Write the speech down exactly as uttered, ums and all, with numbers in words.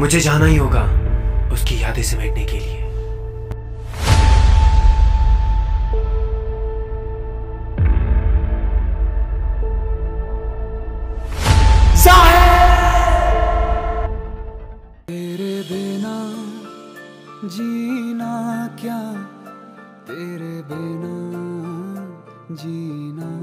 मुझे जाना ही होगा उसकी यादें समेटने के लिए। तेरे बिना जीना क्या, तेरे बिना जीना